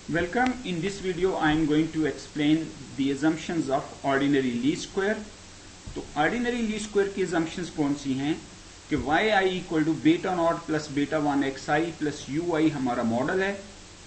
Welcome. In this video I am going to explain the assumptions of ordinary least square. तो ordinary least square की assumptions कौन सी हैं कि yi equal to beta not plus beta 1 xi plus ui हमारा model है.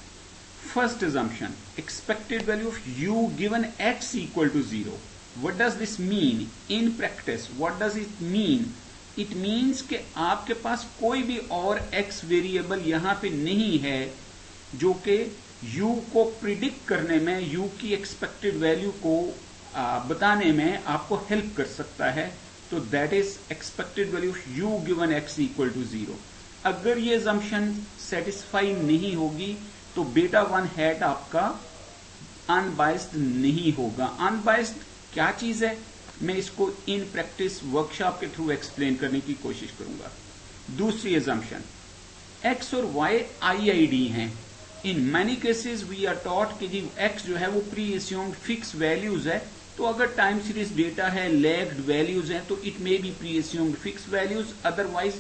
First assumption, expected value of u given x equal to 0. What does this mean in practice? What does it mean? It means कि आपके पास कोई भी और x variable यहाँ पे नहीं है जो कि u को प्रिडिक्ट करने में, u की एक्सपेक्टेड वैल्यू को बताने में आपको हेल्प कर सकता है. तो that is expected value of u given x equal to 0. अगर ये assumption सेटिस्फाई नहीं होगी तो बीटा 1 हैट आपका अनबाइस्ड नहीं होगा. अनबाइस्ड क्या चीज है, मैं इसको इन प्रैक्टिस वर्कशॉप के थ्रू एक्सप्लेन करने की कोशिश करूंगा. दूसरी assumption, x और y IID हैं. In many cases we are taught कि जी x जो है वो प्री अस्यूम्ड फिक्स वैल्यूज है. तो अगर टाइम सीरीज डेटा है, लैग्ड वैल्यूज हैं, तो it may be pre assumed fix values. Otherwise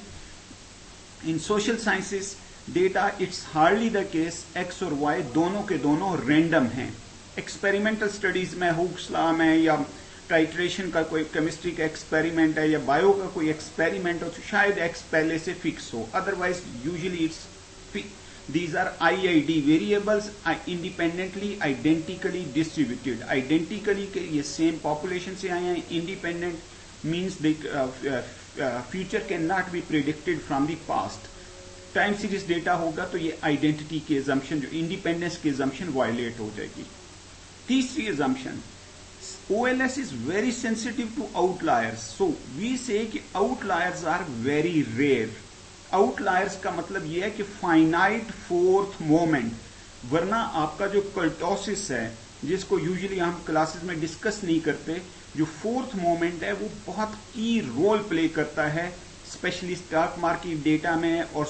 in social sciences data it's hardly the case x और y दोनों के दोनों रैंडम हैं. एक्सपेरिमेंटल स्टडीज में, हुक्स लॉ में, या टाइट्रेशन का कोई केमिस्ट्री का एक्सपेरिमेंट है या बायो का कोई एक्सपेरिमेंट हो तो शायद x पहले से फिक्स हो. Otherwise usually it's these are IID variables, independently identically distributed. Identically के ये same population से आए हैं. Independent means the future cannot be predicted from the past. Time series data होगा तो ये आइडेंटिटी की assumption, जो इंडिपेंडेंस की assumption वायलेट हो जाएगी. तीसरी assumption, OLS is very sensitive to outliers. So we say कि outliers are very rare. Outliers का मतलब यह है कि फाइनाइट फोर्थ मोमेंट. वरना आपका जो कर्टोसिस है, जिसको यूजुअली हम क्लासेस में डिस्कस नहीं करते, जो फोर्थ मोमेंट है वो बहुत की रोल प्ले करता है स्पेशली स्टॉक मार्केट डेटा में और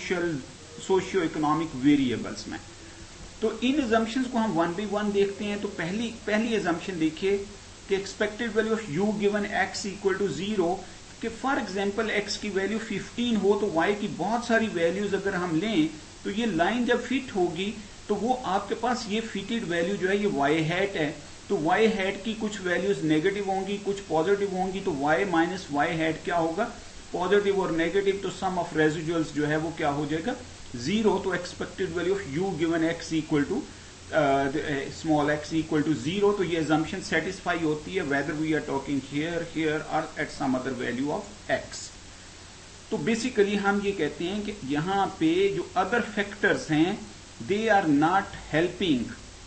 सोशियो इकोनॉमिक वेरिएबल्स में. तो इन assumptions को हम वन बाई वन देखते हैं. तो पहली assumption देखिए कि expected value of u given x equal to 0 कि फॉर एग्जाम्पल x की वैल्यू 15 हो तो y की बहुत सारी वैल्यूज अगर हम लें तो ये लाइन जब फिट होगी तो वो आपके पास ये फिटेड वैल्यू जो है ये y हैट है. तो y हैट की कुछ वैल्यूज नेगेटिव होंगी, कुछ पॉजिटिव होंगी. तो y माइनस y हैट क्या होगा, पॉजिटिव और नेगेटिव. तो सम ऑफ रेजिडुअल्स जो है वो क्या हो जाएगा, 0. तो expected value of u given x equal to small x equal to 0. तो ये assumption सेटिस्फाई होती है whether we are talking here or at some other value of x. तो बेसिकली हम ये कहते हैं कि यहां पे जो अदर फैक्टर्स हैं दे आर नॉट हेल्पिंग.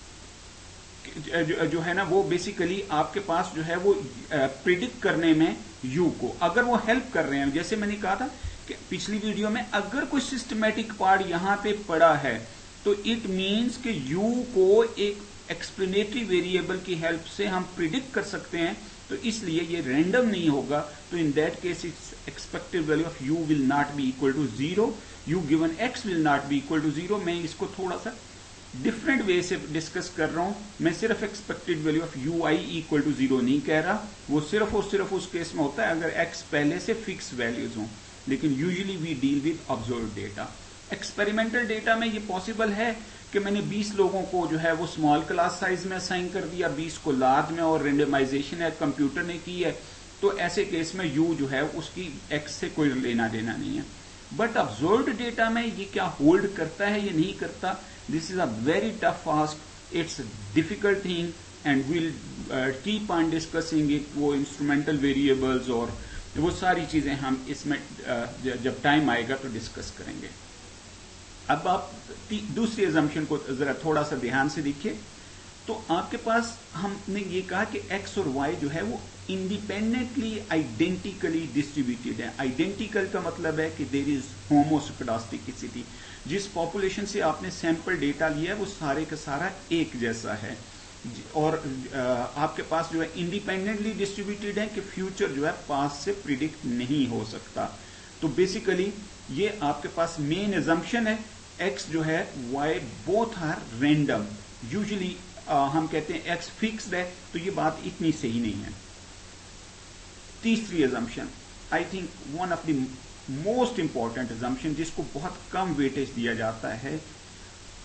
जो है ना वो बेसिकली आपके पास जो है वो प्रिडिक्ट करने में u को अगर वो हेल्प कर रहे हैं. जैसे मैंने कहा था कि पिछली वीडियो में, अगर कोई सिस्टमैटिक पार्ट यहां पे पड़ा है तो इट मीन्स कि u को एक एक्सप्लेनेटरी वेरिएबल की हेल्प से हम प्रिडिक्ट कर सकते हैं. तो इसलिए ये रैंडम नहीं होगा. तो in that case it's expected value of u will not be equal to 0. u given x will not be equal to 0. मैं इसको थोड़ा सा डिफरेंट वे से डिस्कस कर रहा हूं. मैं सिर्फ expected value of ui equal to 0 नहीं कह रहा. वो सिर्फ और सिर्फ उस केस में होता है अगर x पहले से फिक्स वैल्यूज हों. लेकिन usually we deal with observed data. Experimental data में ये पॉसिबल है कि मैंने 20 लोगों को जो है वो स्मॉल क्लास साइज में असाइन कर दिया, 20 को लार्ज में, और रेंडमाइजेशन है कंप्यूटर ने की है. तो ऐसे केस में u जो है उसकी x से कोई लेना देना नहीं है. बट ऑब्जर्व्ड डेटा में ये क्या होल्ड करता है, ये नहीं करता. This is a very tough ask. It's difficult thing and will keep on discussing it. वो इंस्ट्रूमेंटल वेरिएबल्स और वो सारी चीजें हम इसमें जब टाइम आएगा तो डिस्कस करेंगे. अब आप दूसरी assumption को जरा थोड़ा सा ध्यान से देखिए. तो आपके पास हमने ये कहा कि x और y जो है वो इंडिपेंडेंटली आइडेंटिकली डिस्ट्रीब्यूटेड है. आइडेंटिकल का मतलब है कि देयर इज होमोस्कैडास्टिसिटी. जिस पॉपुलेशन से आपने सैंपल डेटा लिया है वो सारे का सारा एक जैसा है. और आपके पास जो है इंडिपेंडेंटली डिस्ट्रीब्यूटेड है कि फ्यूचर जो है पास्ट से प्रिडिक्ट नहीं हो सकता. तो बेसिकली ये आपके पास मेन assumption है. x जो है y both are random. Usually हम कहते हैं x फिक्स्ड है, तो ये बात इतनी सही नहीं है. तीसरी assumption, I think one of the most important assumption, जिसको बहुत कम वेटेज दिया जाता है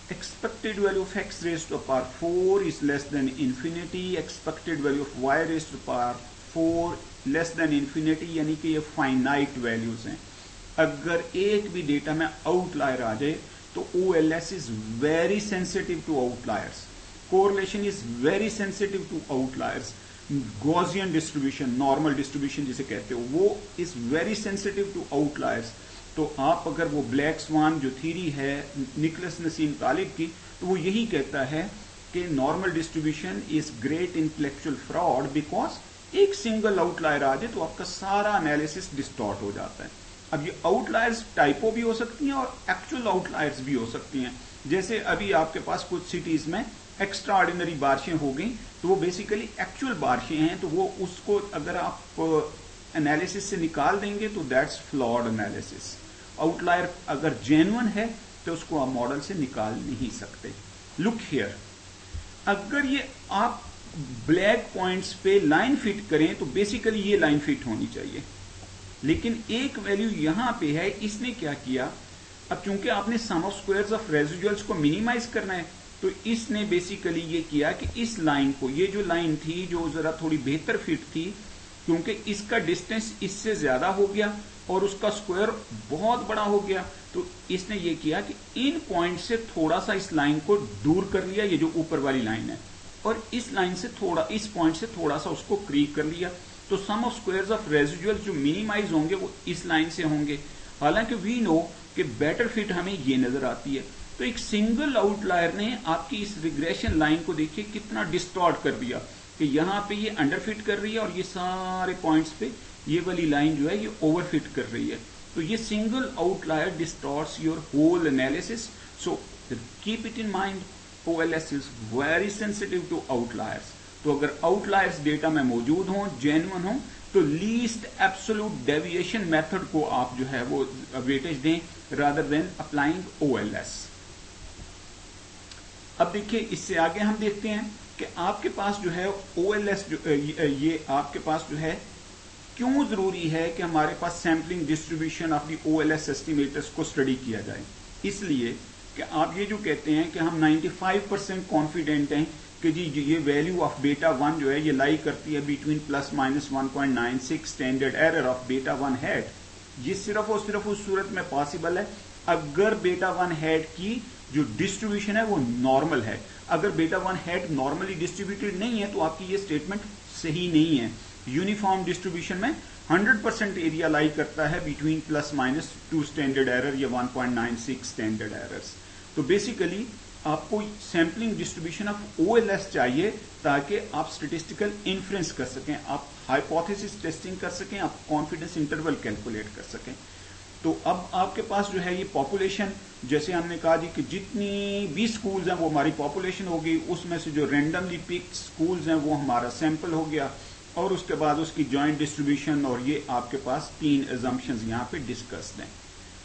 expected value of x raised to the power 4 is less than infinity, expected value of y raised to the power 4 less than infinity, यानी कि ये finite values हैं। अगर एक भी डेटा में आउटलायर आ जाए तो OLS is very sensitive to outliers, correlation is very sensitive to outliers, Gaussian distribution, normal distribution जिसे कहते हो, वो is very sensitive to outliers. तो आप अगर वो ब्लैक स्वान जो थ्योरी है निकोलस नसीम तालिब की, तो वो यही कहता है कि normal distribution is great intellectual fraud because एक सिंगल आउटलायर आ जाए तो आपका सारा एनालिसिस डिस्टॉर्ट हो जाता है। अब ये आउटलायर्स टाइपो भी हो सकती हैं और एक्चुअल आउटलायर्स भी हो सकती हैं। जैसे अभी आपके पास कुछ सिटीज में एक्स्ट्रा ऑर्डिनरी बारिशें हो गई तो वो बेसिकली एक्चुअल बारिशें हैं, तो वो उसको अगर आप एनालिसिस से निकाल देंगे तो दैट्स फ्लॉड एनालिसिस। आउटलायर अगर जेन्युइन है तो उसको आप मॉडल से निकाल नहीं सकते। लुक हियर, अगर ये आप ब्लैक पॉइंट्स पे लाइन फिट करें तो बेसिकली ये लाइन फिट होनी चाहिए, लेकिन एक वैल्यू यहां पे है, इसने क्या किया, अब चूंकि आपने sum of squares of residuals को मिनिमाइज करना है तो इसने बेसिकली ये किया कि इस लाइन को, ये जो लाइन थी जो जरा थोड़ी बेहतर फिट थी, क्योंकि इसका डिस्टेंस इससे ज्यादा हो गया और उसका स्क्वायर बहुत बड़ा हो गया, तो इसने ये किया कि इन पॉइंट से थोड़ा सा इस लाइन को दूर कर लिया, ये जो ऊपर वाली लाइन है, और इस लाइन से थोड़ा, इस पॉइंट से थोड़ा सा उसको क्रीप कर लिया। तो sum of squares of residuals जो मिनिमाइज होंगे वो इस लाइन से होंगे। हालांकि वी नो कि बेटर फिट हमें ये नजर आती है। तो एक सिंगल आउटलायर ने आपकी इस रिग्रेशन लाइन को देखिए कितना डिस्टॉर्ट कर दिया कि यहां पे ये अंडरफिट कर रही है और ये सारे पॉइंट्स पे ये वाली लाइन जो है ये ओवरफिट कर रही है। तो ये single outlier distorts your whole analysis. So keep it in mind, OLS is very sensitive to outliers. तो अगर आउटलायर्स डेटा में मौजूद हों, जेन्युइन हों, तो लीस्ट एब्सोल्यूट डेविएशन मेथड को आप जो है वो वेटेज दें रादर देन अप्लाइंग OLS। अब देखिए इससे आगे हम देखते हैं कि आपके पास जो है OLS जो ये आपके पास जो है क्यों जरूरी है कि हमारे पास sampling distribution of the OLS estimators को स्टडी किया जाए। इसलिए कि आप ये जो कहते हैं कि हम 95% कॉन्फिडेंट हैं कि जी ये वैल्यू ऑफ बीटा 1 जो है ये लाई करती है between plus minus 1.96 standard error of beta 1 hat. ये सिर्फ और सिर्फ उस सूरत में पॉसिबल है अगर बीटा 1 हैट की जो डिस्ट्रीब्यूशन है वो नॉर्मल है। अगर बीटा 1 हैट नॉर्मली डिस्ट्रीब्यूटेड नहीं है तो आपकी ये स्टेटमेंट सही नहीं है। यूनिफॉर्म डिस्ट्रीब्यूशन में 100% एरिया लाई करता है between plus minus 2 standard error या 1.96 स्टैंडर्ड एरर्स। तो बेसिकली आपको सैम्पलिंग डिस्ट्रीब्यूशन ऑफ OLS चाहिए ताकि आप स्टैटिस्टिकल इन्फ्रेंस कर सकें, आप हाइपोथेसिस टेस्टिंग कर सकें, आप कॉन्फिडेंस इंटरवल कैलकुलेट कर सकें। तो अब आपके पास जो है ये पॉपुलेशन, जैसे हमने कहा जी कि जितनी भी स्कूल्स हैं वो हमारी पॉपुलेशन होगी, उसमें से जो रैंडमली पिक्ड स्कूल्स हैं वो हमारा सैंपल हो गया, और उसके बाद उसकी जॉइंट डिस्ट्रीब्यूशन, और ये आपके पास 3 assumptions यहाँ पे डिस्कस्ड हैं।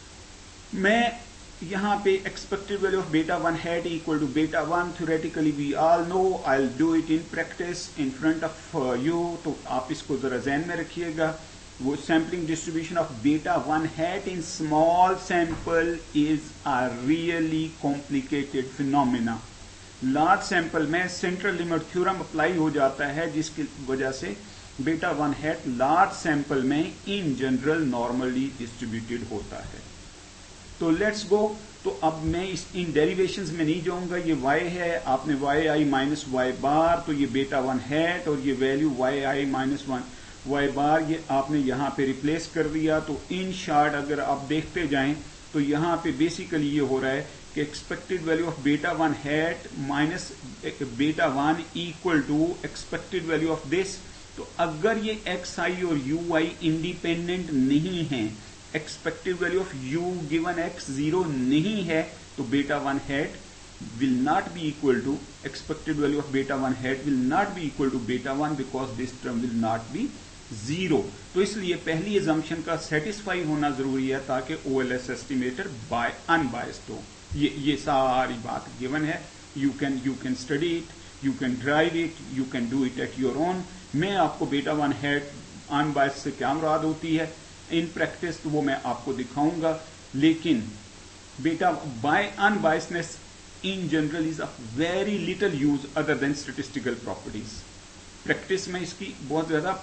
मैं यहाँ पे expected value of beta 1 hat equal to beta 1 theoretically we all know, I will do it in practice in front of you, तो आप इसको जरा ज़हन में रखिएगा। वो sampling distribution of beta 1 hat in small sample is a really complicated phenomena. Large sample में central limit theorem apply हो जाता है, जिसकी वजह से बीटा 1 हैट लार्ज सैंपल में इन जनरल नॉर्मली डिस्ट्रीब्यूटेड होता है। तो लेट्स गो। तो अब मैं इन डेरिवेशंस में नहीं जाऊंगा, ये y है, आपने yi माइनस y बार, तो ये बीटा 1 हैट, और ये value yi minus 1 y bar ये आपने यहां पे रिप्लेस कर दिया। तो इन शॉर्ट अगर आप देखते जाएं तो यहां पे बेसिकली ये हो रहा है कि expected value of beta 1 hat minus beta 1 equal to expected value of this. तो अगर ये xi और ui इंडिपेंडेंट नहीं है, expected value of u given x 0 नहीं है, तो beta 1 hat will not be equal to expected value of beta 1 hat will not be equal to beta 1 because this term will not be 0। तो इसलिए पहली assumption का satisfy होना जरूरी है ताकि OLS estimator by unbiased हो। ये सारी बात given है। You can study it, you can drive it, you can do it at your own। मैं आपको beta 1 hat unbiased से क्या मुराद होती है इन प्रैक्टिस, तो वो मैं आपको दिखाऊंगा। लेकिन beta by unbiasedness in general is of very little use other than statistical properties. Practice में इसकी बहुत ज्यादा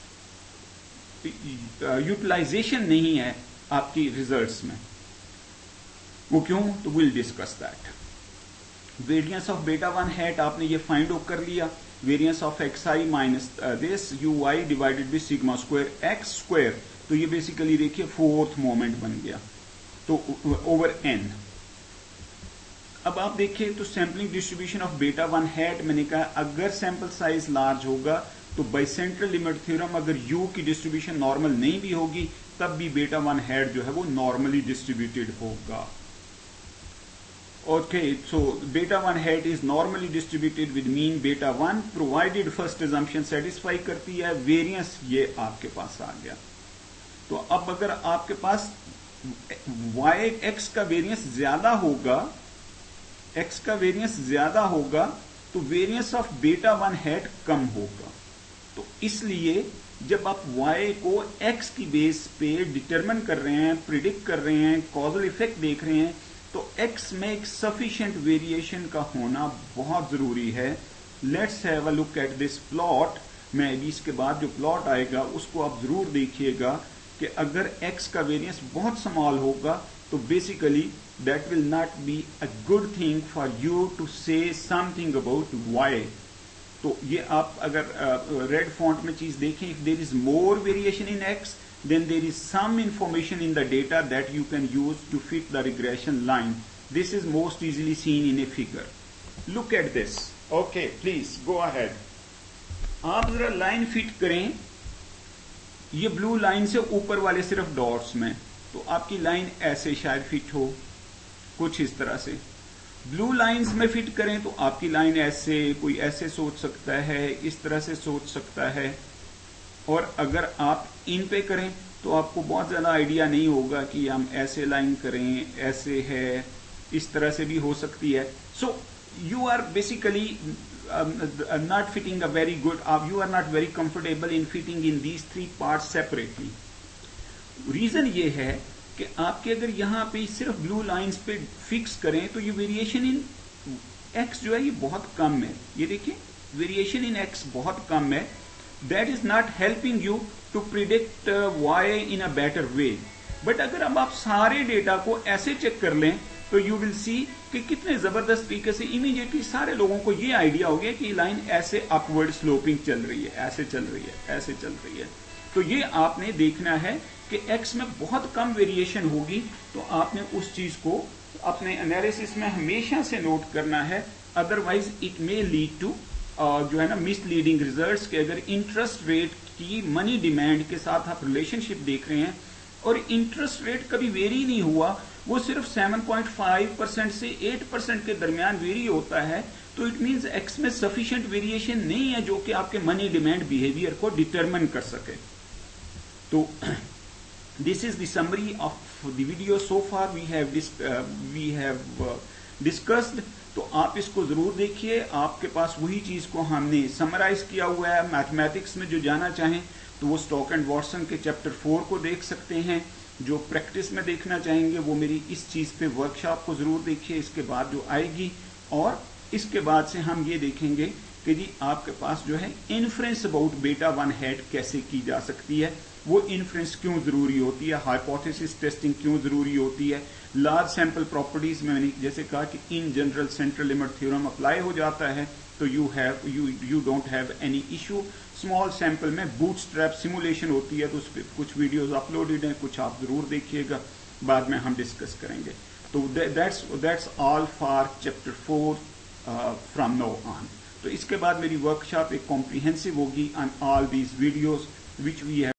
यूटिलाइजेशन नहीं है आपकी रिजल्ट्स में. वो क्यों? तो will discuss that. Variance of beta 1 hat आपने ये फाइंड आउट कर लिया. Variance of x i minus this u i divided by sigma square x square. तो ये बेसिकली देखिए फोर्थ मोमेंट बन गया, तो ओवर एन. अब आप देखिए तो sampling distribution of beta 1 hat, मैंने कहा अगर सैंपल साइज लार्ज होगा तो बाइसेंट्रल लिमिट थ्योरम, अगर यू की डिस्ट्रीब्यूशन नॉर्मल नहीं भी होगी तब भी बीटा 1 हैट जो है वो नॉर्मली डिस्ट्रीब्यूटेड होगा. Okay, so beta 1 hat is normally distributed with mean beta 1 provided first assumption satisfy करती है. वेरिएंस ये आपके पास आ गया. तो अब अगर आपके पास y x का वेरिएंस ज्यादा होगा, x का वेरिएंस ज्यादा होगा तो वेरिएंस ऑफ बीटा 1 हैट कम होगा. तो इसलिए जब आप y को x की बेस पे डिटरमिन कर रहे हैं, प्रिडिक्ट कर रहे हैं, कॉजल इफेक्ट देख रहे हैं, तो x में एक सफिशिएंट वेरिएशन का होना बहुत जरूरी है. Let's have a look at this plot. मैं अभी इसके बाद जो प्लॉट आएगा उसको आप जरूर देखिएगा कि अगर x का वेरिएंस बहुत स्मॉल होगा तो basically that will not be a good thing for you to say something about y. तो ये आप अगर रेड फॉन्ट में चीज देखें, if there is more variation in x then there is some information in the data that you can use to fit the regression line. This is most easily seen in a figure. Look at this. Okay, please go ahead. आप जरा line fit करें ये blue line से ऊपर वाले सिर्फ dots में, तो आपकी लाइन ऐसे शायद फिट हो, कुछ इस तरह से. ब्लू लाइंस में फिट करें तो आपकी लाइन ऐसे, कोई ऐसे सोच सकता है, इस तरह से सोच सकता है. और अगर आप इन पे करें तो आपको बहुत ज्यादा आइडिया नहीं होगा कि हम ऐसे लाइन करें, ऐसे है, इस तरह से भी हो सकती है. So you are basically not fitting a very good, you are not very comfortable in fitting in these 3 parts separately. Reason ये है कि आपके अगर यहां पे सिर्फ ब्लू लाइंस पे फिक्स करें तो ये वेरिएशन इन एक्स जो है ये बहुत कम है. ये देखिए वेरिएशन इन एक्स बहुत कम है. That is not helping you to predict y in a better way. But अगर अब आप सारे डेटा को ऐसे चेक कर लें तो you will see कि कितने जबरदस्त तरीके से इमीडिएटली सारे लोगों को ये आइडिया हो गया कि लाइन ऐसे अपवर्ड स्लोपिंग चल रही है, ऐसे चल रही है, ऐसे चल रही है. तो ये आपने देखना है कि x में बहुत कम वेरिएशन होगी, तो आपने उस चीज को अपने एनालिसिस में हमेशा से नोट करना है. Otherwise it may lead to जो है ना मिसलीडिंग रिजल्ट्स के. अगर इंटरेस्ट रेट की मनी डिमांड के साथ आप रिलेशनशिप देख रहे हैं और इंटरेस्ट रेट कभी वेरी नहीं हुआ, वो सिर्फ 7.5% से 8% के दरमियान वेरी होता है, तो इट मींस एक्स में सफिशिएंट वेरिएशन नहीं है जो कि आपके मनी डिमांड बिहेवियर को डिटरमिन कर सके. तो this is the summary of the video. So far we have discussed. तो आप इसको जरूर देखिए. आपके पास वही चीज को हमने समराइज किया हुआ है. मैथमेटिक्स में जो जाना चाहें तो वो स्टॉक एंड वॉटसन के चैप्टर 4 को देख सकते हैं. जो प्रैक्टिस में देखना चाहेंगे वो मेरी इस चीज पे वर्कशॉप को जरूर देखिए इसके बाद जो आएगी. और इसके बाद से हम ये देखेंगे कि जी आपके पास जो है इन्फ्रेंस अबाउट बीटा 1 हैट कैसे की जा सकती है, वो इन्फ्रेंस क्यों जरूरी होती है, हाइपोथेसिस टेस्टिंग क्यों जरूरी होती है. लार्ज सैंपल प्रॉपर्टीज में मैंने जैसे कहा कि in general central limit theorem apply हो जाता है तो you don't have any issue. Small sample में बूटस्ट्रैप सिमुलेशन होती है तो उस पर कुछ वीडियोस अपलोडेड हैं, कुछ आप जरूर देखिएगा, बाद में हम डिस्कस करेंगे. तो that's all for chapter 4 from now on. तो इसके बाद मेरी वर्कशॉप एक कॉम्प्रिहेंसिव होगी on all these videos which we